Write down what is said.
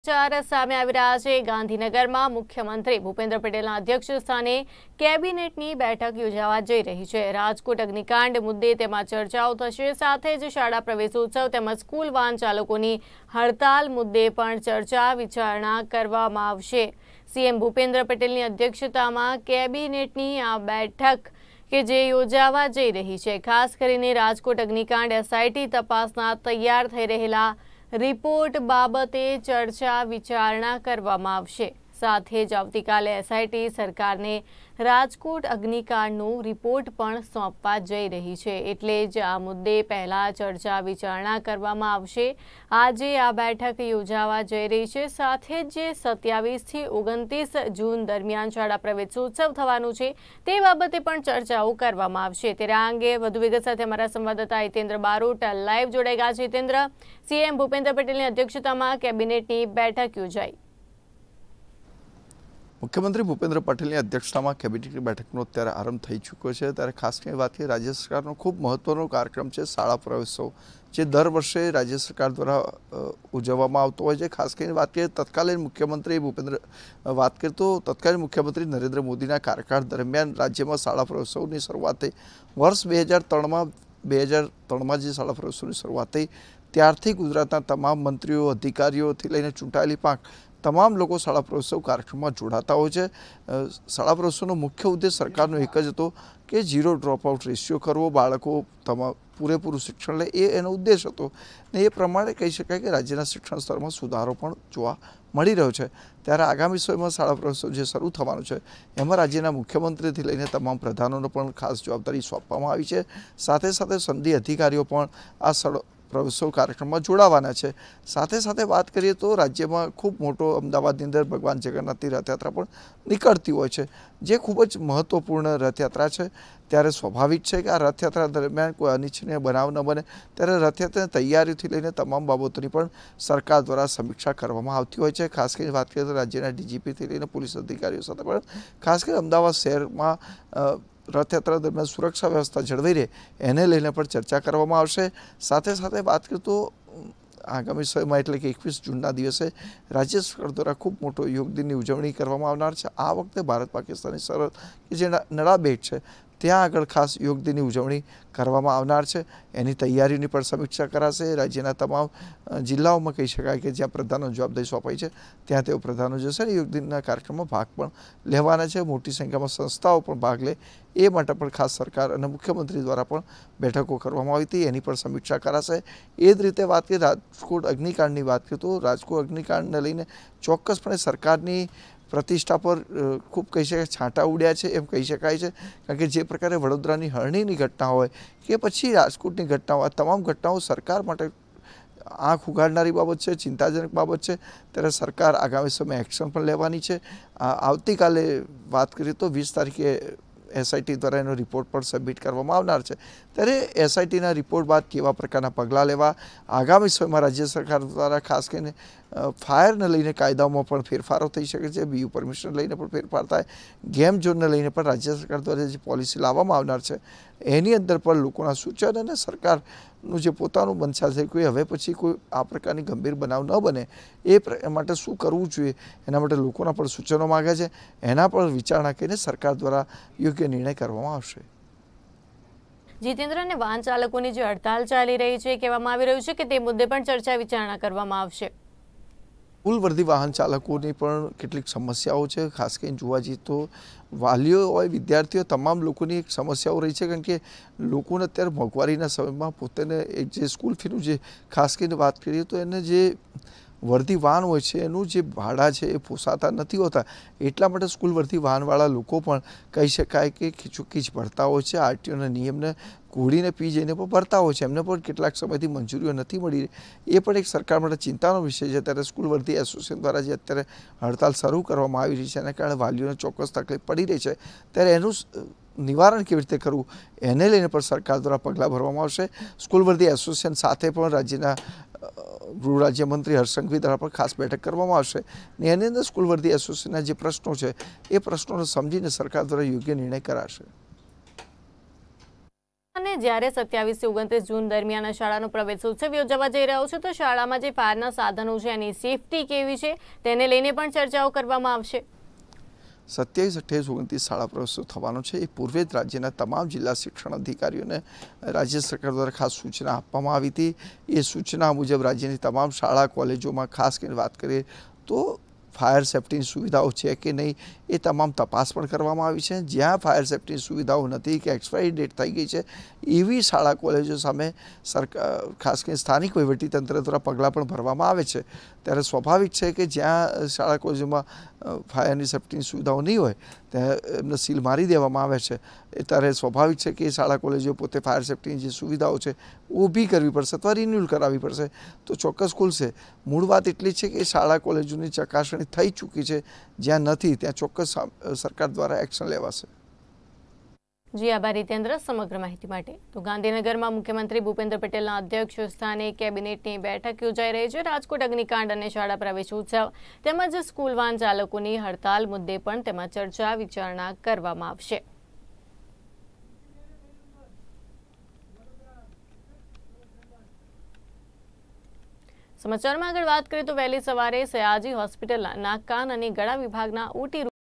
ચાર સામે આવી રહ્યા છે। ગાંધીનગરમાં મુખ્યમંત્રી ભૂપેન્દ્ર પટેલના અધ્યક્ષસ્થાને કેબિનેટની બેઠક યોજાવા જઈ રહી છે। રાજકોટ અગ્નિકાંડ મુદ્દે તેમાં ચર્ચાઓ થશે। સાથે જ શાળા પ્રવેશોત્સવ તેમજ સ્કૂલ વાહન ચાલકોની હડતાલ મુદ્દે પણ ચર્ચા વિચારણા કરવામાં આવશે। સીએમ ભૂપેન્દ્ર પટેલની અધ્યક્ષતામાં કેબિનેટની આ બેઠક કે જે યોજાવા જઈ રહી છે। ખાસ કરીને રાજકોટ અગ્નિકાંડ એસઆઈટી તપાસના તૈયાર થઈ રહેલા रिपोर्ट बाबते चर्चा विचारणा करवामां आवशे। साथे ज आवतीकाले एसआईटी सरकारने राजकोट अग्निकांडनो रिपोर्ट पण सोंपवा जई रही छे, एटले ज आ मुद्दे पहला चर्चा विचारणा करवामां आवशे। आजे आ बैठक योजावा जई रही छे। साथे ज 27 થી 29 जून दरमियान शाळा प्रवेशोत्सव थवानो छे ते बाबते पण चर्चाओ करवामां आवशे। त्यारे आ अंगे વધુ વિગત સાથે અમારા સંવાદદાતા હિતેન્દ્ર બારોટ લાઈવ જોડાઈ ગયા છે। હિતેન્દ્ર, સીએમ ભૂપેન્દ્ર પટેલની અધ્યક્ષતામાં કેબિનેટની બેઠક યોજાઈ। मुख्यमंत्री भूपेन्द्र पटेल अध्यक्षता में केबिनेट बैठक अत्यारे आरंभ थई चूक्यो छे। त्यारे खास करीने बात करीए राज्य सरकारनो खूब महत्वनो कार्यक्रम है शाळा प्रवेशोत्सव, जे दर वर्षे राज्य सरकार द्वारा उजववामां आवतो होय छे। खास करीने बात करीए तत्कालीन मुख्यमंत्री भूपेन्द्र बात करीए तो तत्कालीन मुख्यमंत्री नरेन्द्र मोदीना कार्यकाळ दरमियान राज्य में शाळा प्रवेशोत्सवनी शरूआत थई। वर्ष 2003 में जे शाळा प्रवेशोत्सवनी शरूआत थई त्यारथी गुजरातना तमाम मंत्रीओ अधिकारीओथी लईने चूंटायेली પાંખ तमाम लोग शाळा प्रवेशोत्सव कार्यक्रम में जोड़ाता हो। शाळा प्रवेशोत्सवनो मुख्य उद्देश्य सरकारनो एक ज हतो कि जीरो ड्रॉपआउट रेशियो करवो, बाळको पूरेपूरुं शिक्षण ले एनो उद्देश्य हतो। ने ए प्रमाणे कही शकाय कि राज्यना शिक्षण स्तर में सुधारो पण जोवा मळी रह्यो छे। त्यारे आगामी समयमां शाळा प्रवेशोत्सव जे शरू थवानो छे एमां राज्यना मुख्यमंत्रीथी लईने तमाम प्रधानोने पण खास जवाबदारी सोंपवामां आवी छे। साथे साथे संधी अधिकारीओ पण आ प्रवेशोत्सव कार्यक्रम में जोड़ावाना छे। साथे साथे बात करिए तो राज्य में खूब मोटो अमदावादनी अंदर भगवान जगन्नाथनी रथयात्रा पण निकळती होय छे, जे खूब ज महत्वपूर्ण रथयात्रा छे। त्यारे स्वाभाविक है कि आ रथयात्रा दरमियान कोई अनिच्छनीय बनाव न बने, त्यारे रथयात्रा तैयारीथी लईने तमाम बाबतोनी पण सरकार द्वारा समीक्षा करवामां आवती होय छे। खास करीने बात करीए तो राज्यना डीजीपीथी लईने पोलीस अधिकारीओ साथे पण खास करीने अमदावाद शहेरमां रथयात्रा दरमियान सुरक्षा व्यवस्था जळवाई रहे एने लईने पण चर्चा करवामां आवशे। साथे साथे बात करीए तो आगामी समयमां एटले कि 21 जूनना दिवसे राज्य सरकार द्वारा खूब मोटो योग दिननी उजवणी करवामां आवनार छे। आ वखते भारत पाकिस्ताननी सरहद कि जे नळाबेट छे त्यां आगळ खास योग दिननी उजवणी करवामां आवनार छे। एनी तैयारीनी पण समीक्षा कराशे। राज्यना तमाम जिल्लाओमां कही शकाय कि ज्यां प्रधानों जवाबदारी सोंपाई छे त्यां तेओ प्रधानों जशे योग दिनना कार्यक्रममां भाग पण लेवाना छे। मोटी संख्यामां संस्थाओ पण भाग ले ए माटे पण खास सरकार अने मुख्यमंत्री द्वारा पण बैठको करवामां आवी हती, एनी पण समीक्षा कराशे। ए ज रीते बात करीए राजकोट अग्निकांडनी बात करीए तो राजकोट अग्निकांडने लईने चोक्कसपणे सरकारनी प्रतिष्ठा पर खूब कही शकाय छांटा उड्या छे एम कही शकाय छे। कारण के जे प्रकारे वडोदरानी हळणीनी घटना होय के पछी राजकोटनी घटना होय, तमाम घटनाओं सरकार माटे आँख उगाड़नारी बाबत है, चिंताजनक बाबत है। त्यारे सरकार आगामी समय एक्शन पण लेवानी छे। आवतीकाले बात करिए तो 20 तारीखे एसआईटी द्वारा एनो रिपोर्ट पर सबमिट करवामां आवनार छे। त्यारे एसआईटीना रिपोर्ट बाद केवा प्रकारना पगलां लेवा, आगामी समयमां राज्य सरकार द्वारा खास करीने फायरने लईने कायदाओमां पण फेरफारो थई शके छे, बीयू परमिशन लईने पण फेरफार थाय, गेम झोनने लईने पण राज्य सरकार द्वारा जे पॉलिसी लाववामां आवनार छे एनी अंदर पण लोकोना सूचन अने सरकारनुं जे पोतानुं मंशा छे कोई हवे पछी कोई आ प्रकारनी गंभीर बनाव न बने ए माटे शुं करवुं जोईए एना माटे लोकोना पण सूचनो मागे छे। एना पर विचारणा करीने सरकार द्वारा योग्य निर्णय करवामां आवशे। जितेन्द्र ने वाहन चालकोनी जे हड़ताल चाली रही है कहेवामां आवी रह्युं छे कि ते मुद्दे पण चर्चा विचारणा करवामां आवशे। स्कूल वर्दी वाहन चालकोनी पण केटलीक समस्याओ छे। खास करीने जोवा जईए तो वालीओ होय विद्यार्थीओ तमाम लोकोनी एक समस्याओ रही है। कारण के लोकोने अत्यारे मोंघवारीना समयमां पोताने एक जे स्कूल फीनुं जे खास करीने बात करीए तो एने जे वर्दी वाहन होय छे एनुं जे भाड़ा छे ए पोसाता नथी होता, एटला माटे स्कूल वर्दी वाहनवाळा लोको पण कही शकाय कि खीचोखीच भरता होय छे। आरटीओना नियमने घोड़ीने पी जईने पण भरता होय छे, एमने पण केटलाक समयथी मंजूरीओ नथी मळी। ए पण एक सरकार माटे चिंतानो विषय छे। त्यारे स्कूल वर्दी एसोसिएशन द्वारा जे अत्यारे हड़ताल शरू करवामां आवी रही छे एना कारणे वालीओने चोक्कस तकलीफ पड़ी रही छे। त्यारे एनुं निवारण केवी रीते करवुं एने लईने पण सरकार द्वारा पगलां भरवामां आवशे। स्कूल वर्दी एसोसिएशन साथे पण राज्यना गृह राज्यमंत्री हर्ष संघवी द्वारा पण खास बैठक करवामां आवशे। एनी अंदर स्कूल वर्दी एसोसिएशनना जे प्रश्नों छे ए प्रश्नोने समजीने सरकार द्वारा योग्य निर्णय कराशे। અને જ્યારે 27 થી 29 જૂન દરમિયાન શાળાનો પ્રવેશોત્સવ યોજાવા જઈ રહ્યો છે તો શાળામાં જે ફાયરના સાધનો છે એની સેફટી કેવી છે તેને લઈને પણ ચર્ચાઓ કરવામાં આવશે। 27, 28, 29 શાળા પ્રવેશોત્સવ થવાનો છે। એ પૂર્વે જ રાજ્યના તમામ જિલ્લા શિક્ષણ અધિકારીઓને રાજ્ય સરકાર દ્વારા ખાસ સૂચના આપવામાં આવી હતી। એ સૂચના મુજબ રાજ્યની તમામ શાળા કોલેજોમાં ખાસ કરીને વાત કરીએ તો ફાયર સેફ્ટીની સુવિધાઓ છે કે નહીં એ તમામ તપાસ પણ કરવામાં આવી છે। જ્યાં ફાયર સેફ્ટીની સુવિધાઓ નથી કે એક્સપાયરી ડેટ થઈ ગઈ છે એવી શાળા કોલેજો સામે સરકાર ખાસ કરીને સ્થાનિક વહીવટીતંત્ર દ્વારા પગલાં પણ ભરવામાં આવે છે। ત્યારે સ્વાભાવિક છે કે જ્યાં શાળા કોલેજોમાં ફાયરની સેફ્ટીની સુવિધાઓ નહીં હોય ત્યાં એમને સીલ મારી દેવામાં આવે છે। એ ત્યારે સ્વાભાવિક છે કે શાળા કોલેજો પોતે ફાયર સેફ્ટીની જે સુવિધાઓ છે ઊભી કરવી પડશે અથવા રિન્યુઅલ કરાવવી પડશે તો ચોક્કસ ખુલશે। મૂળ વાત એટલી છે કે શાળા કોલેજોની ચકાસણી થઈ ચૂકી છે, જ્યાં નથી ત્યાં ચોક્કસ સરકાર દ્વારા એક્શન લેવાશે। જી આભાર રીતેન્દ્ર સમગ્ર માહિતી માટે। તો ગાંધીનગરમાં મુખ્યમંત્રી ભૂપેન્દ્ર પટેલના અધ્યક્ષ સ્થાને કેબિનેટની બેઠક યોજાઈ રહી છે। રાજકોટ અગ્નિકાંડ અને શાળા પ્રવેશોત્સવ તેમજ સ્કૂલ વાન ચાલકોની હડતાલ મુદ્દે પણ તેમાં ચર્ચા વિચારણા કરવામાં આવશે। સમાચારમાં આગળ વાત કરીએ તો વહેલી સવારે સયાજી હોસ્પિટલના નાક કાન અને ગળા વિભાગના ઓટી